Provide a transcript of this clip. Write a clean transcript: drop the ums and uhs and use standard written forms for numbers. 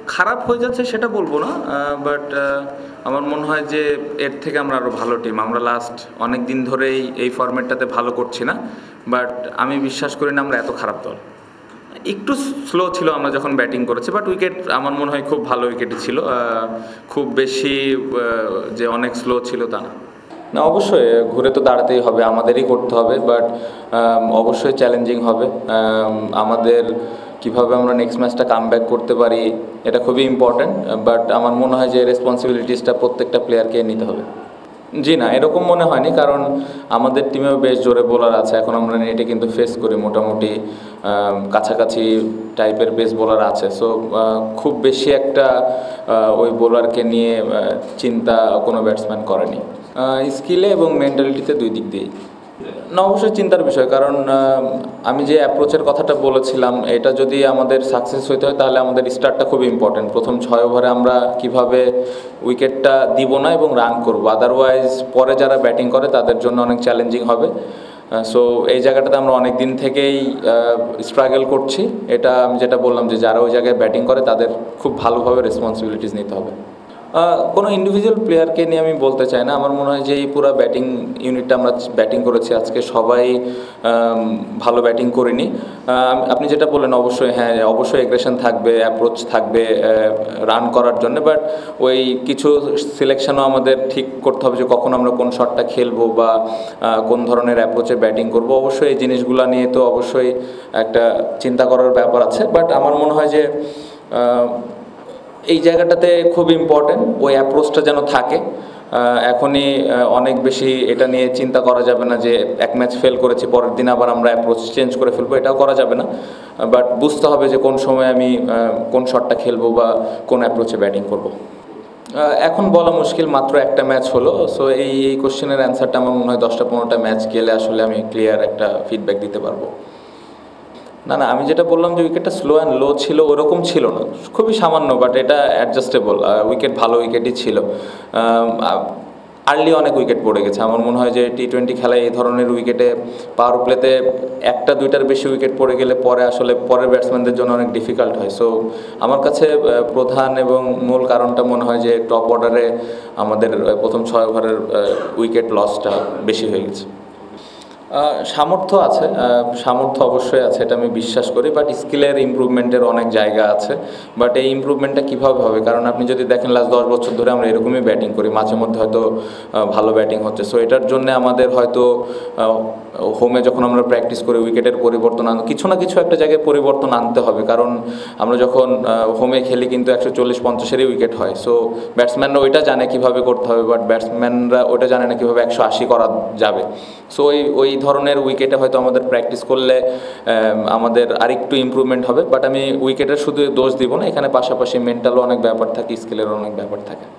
খারাপ হয়ে যাচ্ছে সেটা বলবো না, বাট আমার মনে হয় যে এর থেকে আমরা আরও ভালো টিম। আমরা লাস্ট অনেক দিন ধরেই এই ফরম্যাটটাতে ভালো করছি না, বাট আমি বিশ্বাস করি না আমরা এত খারাপ দল। একটু স্লো ছিল আমরা যখন ব্যাটিং করেছি, বাট উইকেট আমার মনে হয় খুব ভালো উইকেটই ছিল, খুব বেশি যে অনেক স্লো ছিল তা না। না, অবশ্যই ঘুরে তো দাঁড়াতেই হবে, আমাদেরই করতে হবে, বাট অবশ্যই চ্যালেঞ্জিং হবে। আমাদের কিভাবে আমরা নেক্সট ম্যাচটা কামব্যাক করতে পারি এটা খুবই ইম্পর্ট্যান্ট, বাট আমার মনে হয় যে রেসপন্সিবিলিটিসটা প্রত্যেকটা প্লেয়ারকে নিতে হবে। জি না, এরকম মনে হয়নি, কারণ আমাদের টিমেও বেশ জোরে বোলার আছে। এখন আমরা নেটে কিন্তু ফেস করি মোটামুটি কাছাকাছি টাইপের বেস বোলার আছে। সো খুব বেশি একটা ওই বোলারকে নিয়ে চিন্তা কোনো ব্যাটসম্যান করেনি। স্কিলে এবং মেন্টালিটিতে দুই দিক দিয়েই। না, অবশ্যই চিন্তার বিষয়, কারণ আমি যে অ্যাপ্রোচের কথাটা বলেছিলাম, এটা যদি আমাদের সাকসেস হইতে হয় তাহলে আমাদের স্টার্টটা খুব ইম্পর্টেন্ট। প্রথম 6 ওভারে আমরা কিভাবে উইকেটটা দিব না এবং রান করব, আদারওয়াইজ পরে যারা ব্যাটিং করে তাদের জন্য অনেক চ্যালেঞ্জিং হবে। সো এই জায়গাটাতে আমরা অনেক দিন থেকেই স্ট্রাগল করছি। এটা আমি যেটা বললাম যে যারা ওই জায়গায় ব্যাটিং করে তাদের খুব ভালোভাবে রেসপন্সিবিলিটিস নিতে হবে। কোনো ইন্ডিভিজুয়াল প্লেয়ারকে নিয়ে আমি বলতে চাই না। আমার মনে হয় যে এই পুরো ব্যাটিং ইউনিটটা আমরা ব্যাটিং করেছি আজকে, সবাই ভালো ব্যাটিং করিনি। আপনি যেটা বললেন, অবশ্যই হ্যাঁ, অবশ্যই এগ্রেশন থাকবে, অ্যাপ্রোচ থাকবে রান করার জন্য, বাট ওই কিছু সিলেকশনও আমাদের ঠিক করতে হবে যে কখন আমরা কোন শটটা খেলবো বা কোন ধরনের অ্যাপ্রোচে ব্যাটিং করব। অবশ্যই এই জিনিসগুলো নিয়ে তো অবশ্যই একটা চিন্তা করার ব্যাপার আছে, বাট আমার মনে হয় যে এই জায়গাটাতে খুব ইম্পর্টেন্ট ওই অ্যাপ্রোচটা যেন থাকে। এখনই অনেক বেশি এটা নিয়ে চিন্তা করা যাবে না যে এক ম্যাচ ফেল করেছি পরের দিন আবার আমরা অ্যাপ্রোচ চেঞ্জ করে ফেলবো, এটাও করা যাবে না। বাট বুঝতে হবে যে কোন সময় আমি কোন শটটা খেলবো বা কোন অ্যাপ্রোচে ব্যাটিং করব। এখন বলা মুশকিল, মাত্র একটা ম্যাচ হলো। সো এই কোশ্চেনের অ্যান্সারটা আমার মনে হয় 10টা-15টা ম্যাচ গেলে আসলে আমি ক্লিয়ার একটা ফিডব্যাক দিতে পারবো। না না, আমি যেটা বললাম যে উইকেটটা স্লো অ্যান্ড লো ছিল, ওরকম ছিল না, খুবই সামান্য, বাট এটা অ্যাডজাস্টেবল। উইকেট ভালো উইকেটই ছিল। আর্লি অনেক উইকেট পড়ে গেছে। আমার মনে হয় যে টি-20 খেলায় এই ধরনের উইকেটে পাওয়ার প্লেতে 1-2টার বেশি উইকেট পড়ে গেলে পরে আসলে পরের ব্যাটসম্যানদের জন্য অনেক ডিফিকাল্ট হয়। সো আমার কাছে প্রধান এবং মূল কারণটা মনে হয় যে টপ অর্ডারে আমাদের প্রথম 6 ওভারের উইকেট লসটা বেশি হয়ে গেছে। সামর্থ্য আছে, সামর্থ্য অবশ্যই আছে, এটা আমি বিশ্বাস করি, বাট স্কিলের ইমপ্রুভমেন্টের অনেক জায়গা আছে। বাট এই ইমপ্রুভমেন্টটা কীভাবে হবে, কারণ আপনি যদি দেখেন লাস্ট 10 বছর ধরে আমরা এরকমই ব্যাটিং করি, মাঝে মধ্যে হয়তো ভালো ব্যাটিং হচ্ছে। সো এটার জন্য আমাদের হয়তো হোমে যখন আমরা প্র্যাকটিস করি উইকেটের পরিবর্তন কিছু না কিছু একটা জায়গায় পরিবর্তন আনতে হবে, কারণ আমরা যখন হোমে খেলি কিন্তু 140-150-এরই উইকেট হয়। সো ব্যাটসম্যানরা ওইটা জানে কীভাবে করতে হবে, বাট ব্যাটসম্যানরা ওইটা জানে না কীভাবে 180 করা যাবে। সো ওই ধরনের উইকেটে হয়তো আমাদের প্র্যাকটিস করলে আমাদের আরেকটু ইমপ্রুভমেন্ট হবে। বাট আমি উইকেটের শুধু দোষ দিব না, এখানে পাশাপাশি মেন্টালও অনেক ব্যাপার থাকে, স্কিলেরও অনেক ব্যাপার থাকে।